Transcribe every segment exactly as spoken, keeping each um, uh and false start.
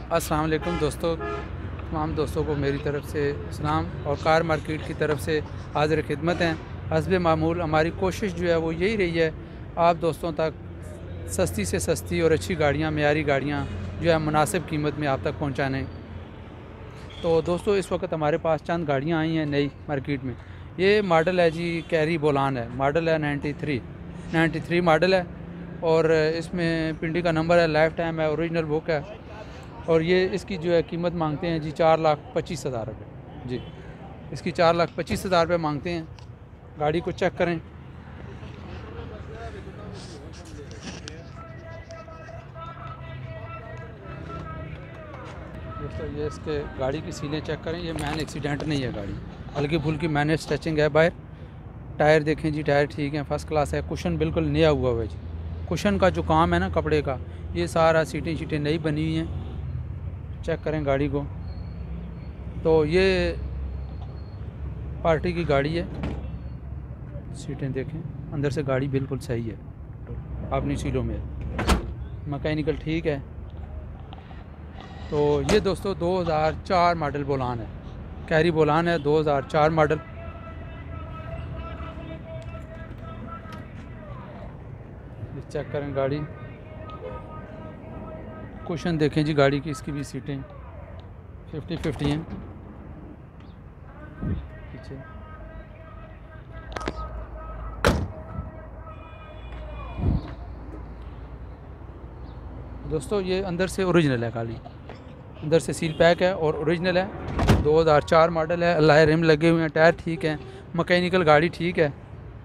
अस्सलाम वालेकुम दोस्तों, तमाम दोस्तों को मेरी तरफ़ से सलाम और कार मार्केट की तरफ से हाज़िर खिदमत हैं। हस्बे मामूल हमारी कोशिश जो है वो यही रही है, आप दोस्तों तक सस्ती से सस्ती और अच्छी गाड़ियाँ, मेयारी गाड़ियाँ जो है मुनासिब कीमत में आप तक पहुँचाने। तो दोस्तों इस वक्त हमारे पास चंद गाड़ियाँ आई हैं नई मार्केट में। ये मॉडल है जी कैरी बोलान है, मॉडल है ninety three ninety three model है और इसमें पिंडी का नंबर है, लाइफ टाइम है, ओरिजिनल बुक है और ये इसकी जो है कीमत मांगते हैं जी चार लाख पच्चीस हज़ार रुपये जी। इसकी चार लाख पच्चीस हज़ार रुपये मांगते हैं। गाड़ी को चेक करें। दोस्तों ये इसके गाड़ी की सीलें चेक करें, ये मैन एक्सीडेंट नहीं है गाड़ी, हल्की फुल्की मैनेज स्ट्रेचिंग है बाहर। टायर देखें जी, टायर ठीक है, फर्स्ट क्लास है। कुशन बिल्कुल नया हुआ हुआ है जी। कुशन का जो काम है ना कपड़े का, ये सारा सीटें शीटें नई बनी हुई हैं। चेक करें गाड़ी को। तो ये पार्टी की गाड़ी है, सीटें देखें, अंदर से गाड़ी बिल्कुल सही है, अपनी सीलों में मैकेनिकल ठीक है। तो ये दोस्तों दो हज़ार चार मॉडल बोलान है, कैरी बोलान है, दो हज़ार चार मॉडल। चेक करें गाड़ी, कुशन देखें जी गाड़ी की, इसकी भी सीटें फिफ्टी फिफ्टी हैं पीछे। दोस्तों ये अंदर से ओरिजिनल है, गाड़ी अंदर से सील पैक है और ओरिजिनल है। दो हज़ार चार मॉडल है, अलॉय रिम लगे हुए हैं, टायर ठीक है, मैकेनिकल गाड़ी ठीक है,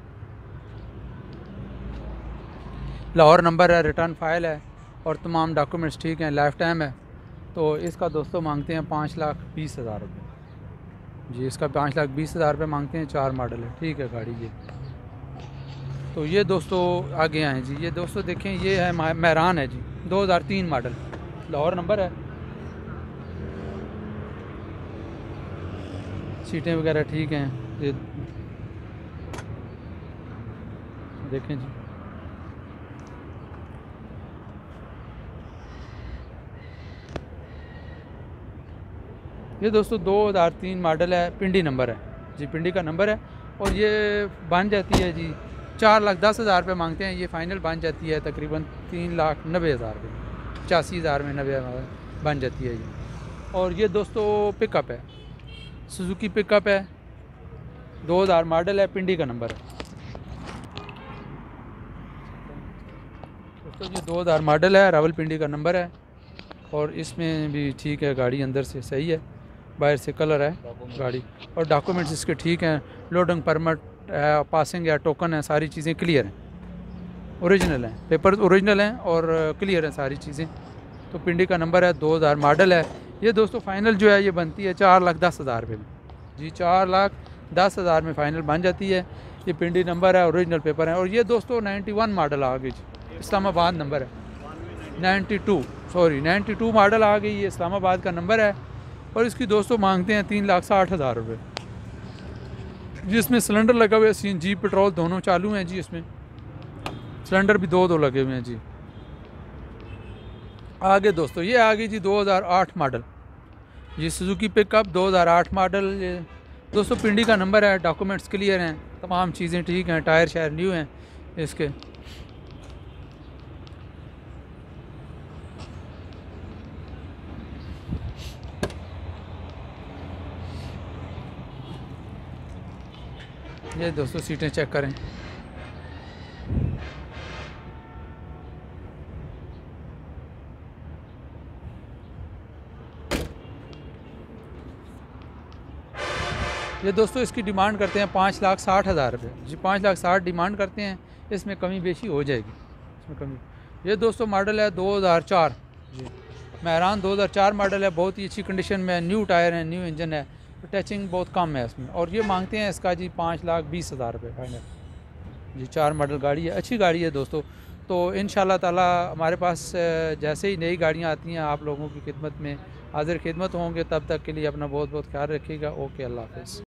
लाहौर नंबर है, रिटर्न फाइल है और तमाम डॉक्यूमेंट्स ठीक हैं, लाइफ टाइम है। तो इसका दोस्तों मांगते हैं पाँच लाख बीस हज़ार रुपये जी। इसका पाँच लाख बीस हज़ार रुपये मांगते हैं, चार मॉडल है, ठीक है गाड़ी ये। तो ये दोस्तों आगे आए जी, ये दोस्तों देखें, ये है मेहरान है जी, दो हज़ार तीन मॉडल, लाहौर नंबर है, सीटें वगैरह ठीक हैं। ये देखें जी, ये दोस्तों दो हज़ार तीन मॉडल है, पिंडी नंबर है जी, पिंडी का नंबर है और ये बन जाती है जी चार लाख दस हज़ार रुपये मांगते हैं। ये फ़ाइनल बन जाती है तकरीबन तीन लाख नब्बे हज़ार रुपये, पचासी हज़ार में नब्बे बन जाती है ये। और ये दोस्तों पिकअप है, सुजुकी पिकअप है, दो हज़ार मॉडल है, पिंडी का नंबर है दोस्तों। ये दो हज़ार मॉडल है, रावलपिंडी का नंबर है और इसमें भी ठीक है, गाड़ी अंदर से सही है, बाहर से कलर है गाड़ी और डॉक्यूमेंट्स इसके ठीक हैं, लोडिंग परमिट है, पासिंग है, टोकन है, सारी चीज़ें क्लियर हैं, ओरिजिनल हैं, पेपर ओरिजिनल हैं और क्लियर हैं सारी चीज़ें। तो पिंडी का नंबर है, दो हज़ार मॉडल है। ये दोस्तों फ़ाइनल जो है ये बनती है चार लाख दस हज़ार रुपये में जी, चार लाख दस हज़ार में फ़ाइनल बन जाती है। ये पिंडी नंबर है, ओरिजिनल पेपर है। और ये दोस्तों नाइन्टी वन मॉडल आ गई जी, इस्लामाबाद नंबर है, ninety two sorry ninety two model आ गई, ये इस्लामाबाद का नंबर है और इसकी दोस्तों मांगते हैं तीन लाख साठ हज़ार रुपये जी। इसमें सिलेंडर लगा हुआ है, सी एन जी पेट्रोल दोनों चालू हैं जी, इसमें सिलेंडर भी दो दो लगे हुए हैं जी। आगे दोस्तों ये आ गई जी दो हज़ार आठ मॉडल, ये सुजुकी पिकअप दो हज़ार आठ मॉडल। ये दोस्तों पिंडी का नंबर है, डॉक्यूमेंट्स क्लियर हैं, तमाम चीज़ें ठीक हैं, टायर शायर न्यू हैं इसके। ये दोस्तों सीटें चेक करें। ये दोस्तों इसकी डिमांड करते हैं पाँच लाख साठ हज़ार रुपये जी, पाँच लाख साठ डिमांड करते हैं, इसमें कमी बेशी हो जाएगी, इसमें कमी। ये दोस्तों मॉडल है दो हज़ार चार जी, मेहरान दो हज़ार चार मॉडल है, बहुत ही अच्छी कंडीशन में, न्यू टायर है, न्यू इंजन है, टचिंग बहुत कम है इसमें। और ये मांगते हैं इसका जी पाँच लाख बीस हज़ार रुपये फाइनल जी। चार मॉडल गाड़ी है, अच्छी गाड़ी है दोस्तों। तो इंशाल्लाह ताला हमारे पास जैसे ही नई गाड़ियाँ आती हैं आप लोगों की खिदमत में हाज़िर खिदमत होंगे। तब तक के लिए अपना बहुत बहुत ख्याल रखिएगा। ओके, अल्लाह हाफ़िज़।